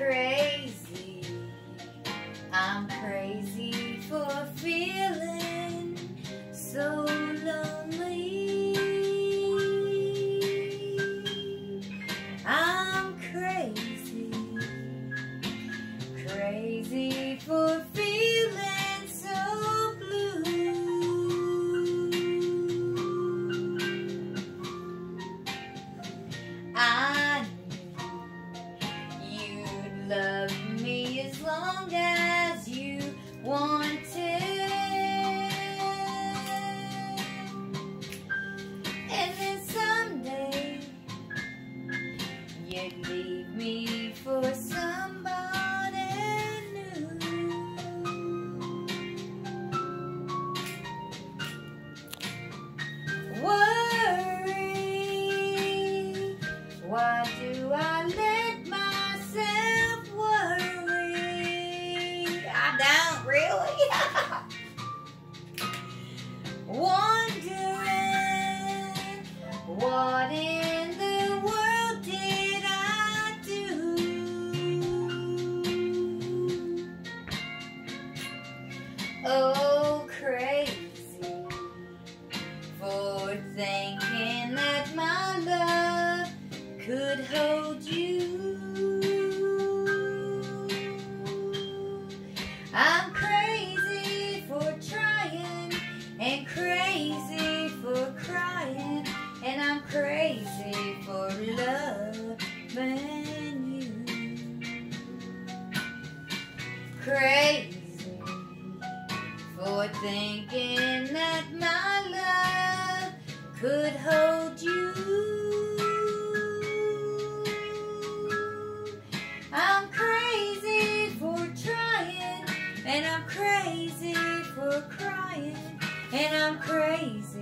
crazy. I'm crazy for feeling so lonely. I'm crazy, crazy for feeling so blue. I knew you'd love me as long as you wanted, and then someday you'd leave me for somebody new. Worry, why do I let myself worry? I don't really. Wondering, what in the world did I do? Oh, crazy for thinking that my love could hold you. I'm crazy for trying and crazy for crying, and I'm crazy for loving you. Crazy for thinking that my love could hold you. I'm crazy for trying, and I'm crazy for crying, and I'm crazy